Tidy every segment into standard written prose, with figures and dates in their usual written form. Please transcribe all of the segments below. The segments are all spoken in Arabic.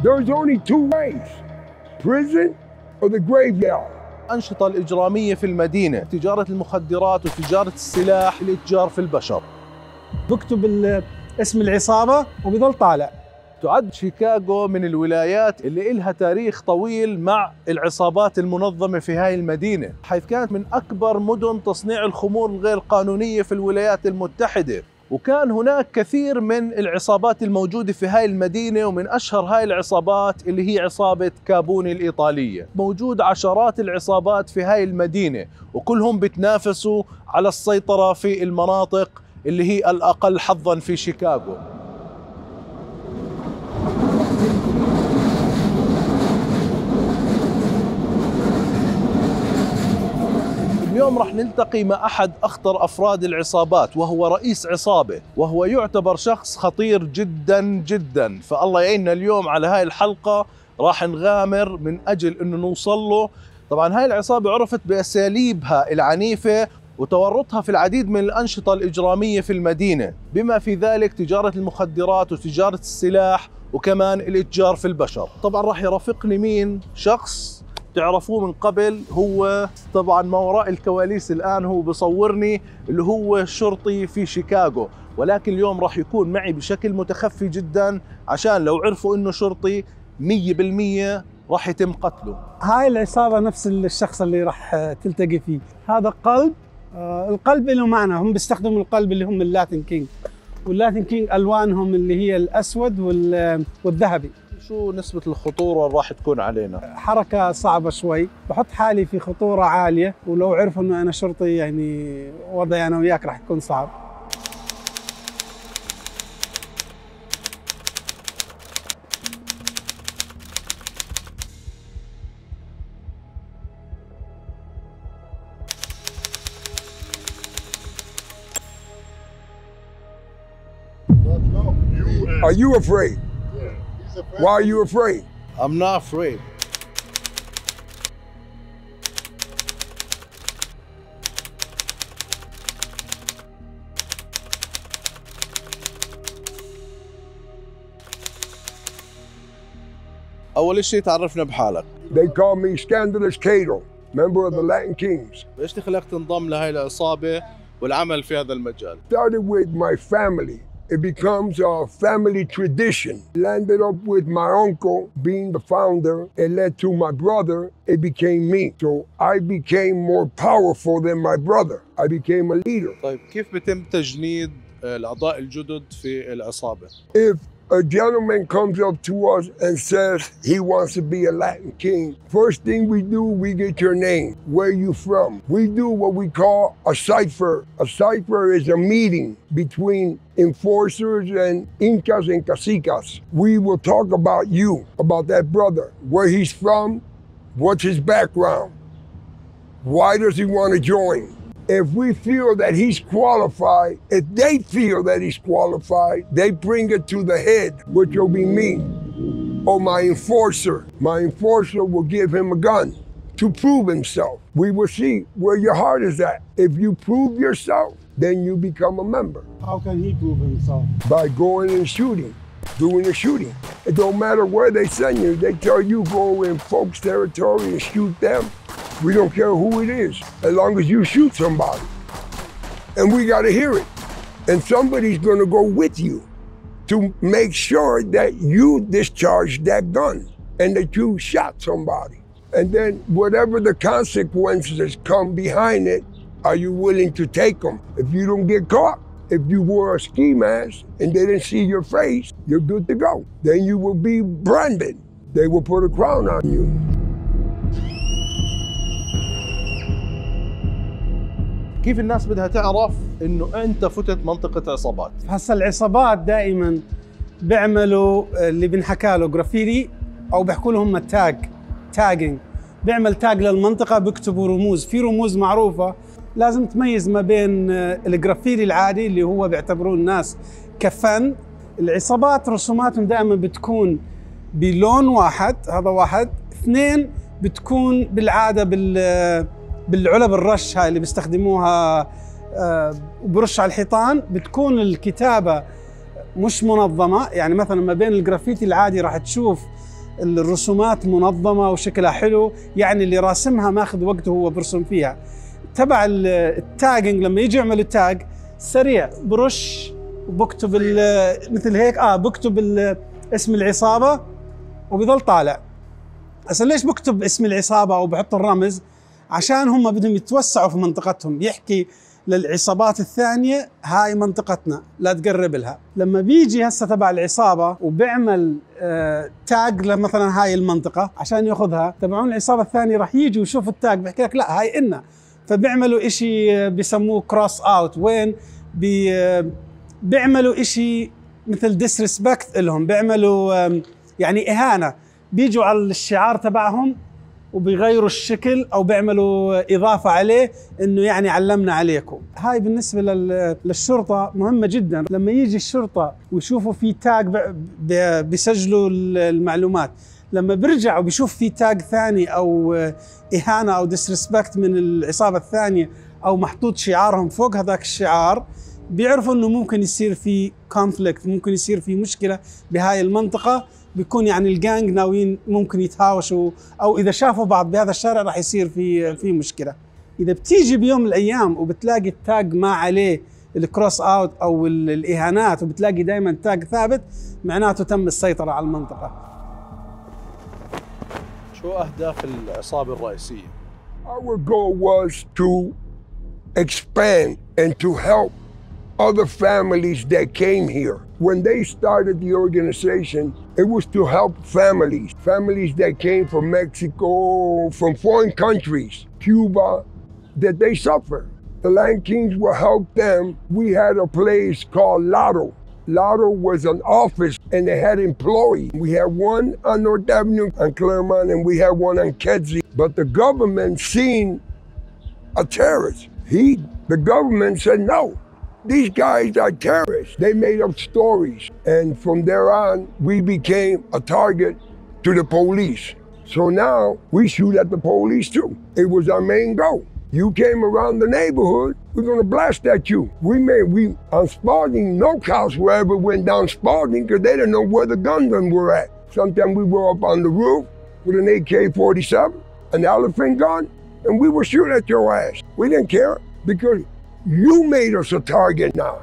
There's only two ways, prison or the graveyard. الأنشطة الإجرامية في المدينة، تجارة المخدرات وتجارة السلاح، الإتجار في البشر. بكتب اسم العصابة وبيضل طالع. تعد شيكاغو من الولايات اللي إلها تاريخ طويل مع العصابات المنظمة في هاي المدينة، حيث كانت من أكبر مدن تصنيع الخمور الغير قانونية في الولايات المتحدة. وكان هناك كثير من العصابات الموجودة في هاي المدينة، ومن أشهر هاي العصابات اللي هي عصابة كابوني الإيطالية. موجود عشرات العصابات في هاي المدينة، وكلهم بتنافسوا على السيطرة في المناطق اللي هي الأقل حظاً في شيكاغو. اليوم رح نلتقي مع أحد أخطر أفراد العصابات، وهو رئيس عصابة، وهو يعتبر شخص خطير جدا جدا. فالله يعيننا اليوم على هاي الحلقة، راح نغامر من أجل أنه نوصل له. طبعا هاي العصابة عرفت بأساليبها العنيفة وتورطها في العديد من الأنشطة الإجرامية في المدينة، بما في ذلك تجارة المخدرات وتجارة السلاح وكمان الإتجار في البشر. طبعا راح يرافقني مين؟ شخص تعرفوه من قبل، هو طبعا ما وراء الكواليس الآن هو بصورني، اللي هو شرطي في شيكاغو، ولكن اليوم راح يكون معي بشكل متخفي جدا، عشان لو عرفوا انه شرطي 100% راح يتم قتله. هاي العصابة نفس الشخص اللي راح تلتقي فيه، هذا قلب. القلب له معنى، هم بيستخدموا القلب اللي هم اللاتين كينج، واللاتين كينج ألوانهم اللي هي الأسود والذهبي. شو نسبة الخطورة راح تكون علينا؟ حركة صعبة شوي، بحط حالي في خطورة عالية، ولو عرفوا انه انا شرطي يعني وضعي انا وياك راح يكون صعب. Are you afraid? Why are you afraid? I'm not afraid. أول شيء تعرفنا بحالك. They call me Scandalous Cato, member of the Latin Kings. ليش خلاك تنضم لهي العصابة والعمل في هذا المجال؟ Started with my family. It becomes a family tradition. Landed up with my uncle being the founder. It led to my brother. It became me. So I became more powerful than my brother. I became a leader. طيب كيف بيتم تجنيد الأعضاء الجدد في العصابة؟ If a gentleman comes up to us and says he wants to be a Latin king, first thing we do, we get your name. Where you from? We do what we call a cipher. A cipher is a meeting between enforcers and Incas and Cacicas. We will talk about you, about that brother, where he's from, what's his background, why does he want to join? If we feel that he's qualified, if they feel that he's qualified, they bring it to the head, which will be me or my enforcer. My enforcer will give him a gun to prove himself. We will see where your heart is at. If you prove yourself, then you become a member. How can he prove himself? By going and shooting, doing a shooting. It don't matter where they send you. They tell you go in folks' territory and shoot them. We don't care who it is, as long as you shoot somebody. And we got to hear it. And somebody's going to go with you to make sure that you discharged that gun and that you shot somebody. And then whatever the consequences come behind it, are you willing to take them? If you don't get caught, if you wore a ski mask and they didn't see your face, you're good to go. Then you will be branded. They will put a crown on you. كيف الناس بدها تعرف انه انت فتت منطقة عصابات؟ هسا العصابات دائما بيعملوا اللي بنحكى له جرافيتي، او بيحكوا لهم تاجينج. بيعمل تاج للمنطقة، بيكتبوا رموز، في رموز معروفة. لازم تميز ما بين الجرافيتي العادي اللي هو بيعتبروه الناس كفن. العصابات رسوماتهم دائما بتكون بلون واحد، هذا واحد. اثنين، بتكون بالعادة بالعلب الرش هاي اللي بيستخدموها وبرش على الحيطان. بتكون الكتابة مش منظمة، يعني مثلا ما بين الجرافيتي العادي راح تشوف الرسومات منظمة وشكلها حلو، يعني اللي راسمها ماخذ وقته هو برسم فيها. تبع التاجنج لما يجي يعمل التاج سريع، برش وبكتب مثل هيك بكتب اسم العصابة وبيظل طالع. هسه ليش بكتب اسم العصابة او بحط الرمز؟ عشان هم بدهم يتوسعوا في منطقتهم، يحكي للعصابات الثانية هاي منطقتنا لا تقرب لها. لما بيجي هسه تبع العصابة وبيعمل تاج مثلا هاي المنطقة عشان ياخذها، تبعون العصابة الثانية راح يجي ويشوف التاج بيحكي لك لا هاي إلنا، فبيعملوا إشي بيسموه كروس اوت، وين بيعملوا إشي مثل ديسريسبكت لهم، بيعملوا يعني إهانة، بيجوا على الشعار تبعهم وبيغيروا الشكل او بيعملوا اضافه عليه انه يعني علمنا عليكم. هاي بالنسبه للشرطه مهمه جدا. لما يجي الشرطه ويشوفوا في تاج بيسجلوا المعلومات، لما بيرجعوا بيشوف في تاج ثاني او اهانه او ديسريسبكت من العصابه الثانيه او محطوط شعارهم فوق هذاك الشعار، بيعرفوا انه ممكن يصير في كونفليكت، ممكن يصير في مشكله بهاي المنطقه، بيكون يعني الجانج ناويين ممكن يتهاوشوا، او اذا شافوا بعض بهذا الشارع راح يصير في مشكله. اذا بتيجي بيوم من الايام وبتلاقي التاج ما عليه الكروس اوت او الاهانات وبتلاقي دائما تاج ثابت، معناته تم السيطره على المنطقه. شو اهداف العصابه الرئيسيه؟ Our goal was to expand and to help other families that came here. When they started the organization, it was to help families that came from Mexico, from foreign countries, Cuba, that they suffer. The Land Kings will help them. We had a place called Lotto. Lotto was an office and they had employees. We had one on North Avenue on Claremont and we had one on Kedzie. But the government seen a terrorist. The government said no. These guys are terrorists. They made up stories. And from there on, we became a target to the police. So now we shoot at the police too. It was our main goal. You came around the neighborhood, we're gonna blast at you. We on Spalding, no cops were ever went down Spalding because they didn't know where the gunmen were at. Sometimes we were up on the roof with an AK-47, an elephant gun, and we were shooting at your ass. We didn't care because you made us a target now.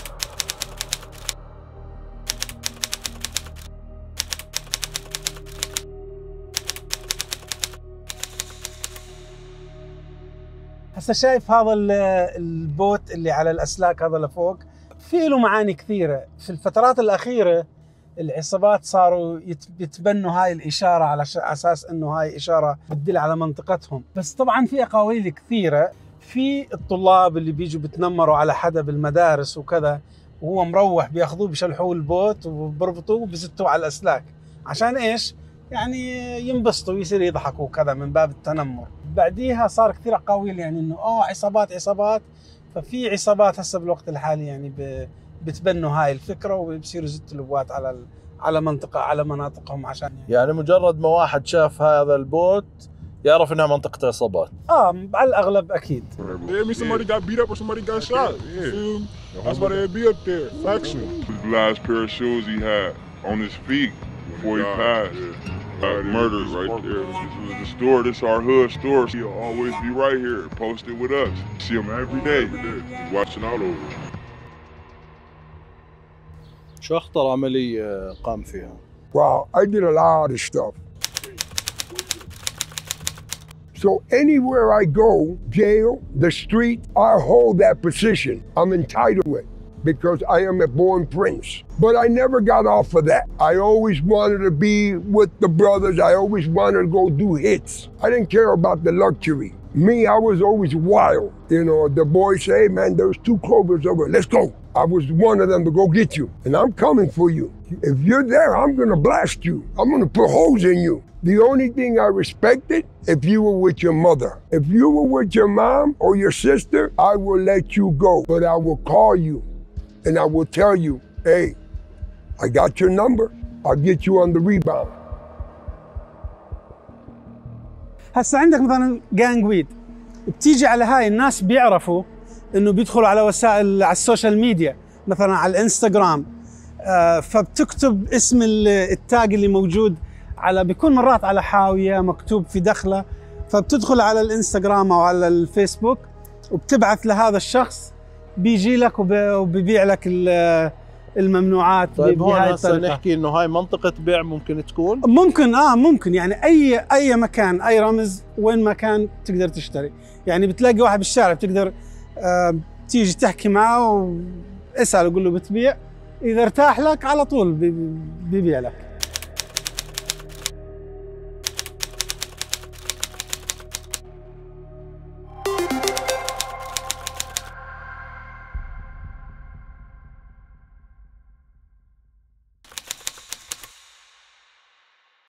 هسه شايف هذا البوت اللي على الأسلاك هذا لفوق، في له معاني كثيرة. في الفترات الأخيرة العصابات صاروا يتبنوا هاي الإشارة على أساس إنه هاي إشارة بتدل على منطقتهم، بس طبعا في أقاويل كثيرة. في الطلاب اللي بيجوا بتنمروا على حدا بالمدارس وكذا وهو مروح، بياخذوه بيشلحوه البوت وبربطوه وبزتوه على الأسلاك. عشان إيش؟ يعني ينبسطوا ويصير يضحكوا كذا من باب التنمر. بعديها صار كثير أقاويل يعني إنه عصابات، ففي عصابات هسه بالوقت الحالي يعني بتبنوا هاي الفكرة وبيصيروا يزتوا البوات على مناطقهم عشان يعني مجرد ما واحد شاف هذا البوت يعرف انها منطقة عصابات. على الأغلب أكيد. Somebody got beat up or somebody got shot. That's why they'd be up there. Faction. The last pair of shoes he had on his feet before he passed. Murders right there. This was the store. This our hood store. He'll always be right here, posted with us. See him every day. Watching out over. شو أخطر عملية قام فيها؟ Wow, I did a lot of stuff. So anywhere I go, jail, the street, I hold that position. I'm entitled to it because I am a born prince. But I never got off of that. I always wanted to be with the brothers. I always wanted to go do hits. I didn't care about the luxury. Me, I was always wild. You know, the boys say, hey man, there's 2 Clovers over, let's go. I was one of them to go get you, and I'm coming for you. If you're there, I'm gonna blast you. I'm gonna put holes in you. The only thing I respected, if you were with your mother. If you were with your mom or your sister, I will let you go. But I will call you, and I will tell you, hey, I got your number. I'll get you on the rebound. هسه عندك مثلا جانج ويد، بتيجي على هاي الناس بيعرفوا انه بيدخلوا على وسائل على السوشيال ميديا، مثلا على الانستغرام، فبتكتب اسم التاج اللي موجود بيكون مرات على حاويه مكتوب في دخله، فبتدخل على الانستغرام او على الفيسبوك وبتبعث لهذا الشخص، بيجي لك وبيبيع لك الممنوعات. طيب هون هسه نحكي انه هاي منطقة بيع ممكن تكون؟ ممكن يعني اي مكان، اي رمز وين ما كان تقدر تشتري. يعني بتلاقي واحد بالشارع بتقدر تيجي تحكي معه واسأله قول له بتبيع، اذا ارتاح لك على طول بيبيع لك.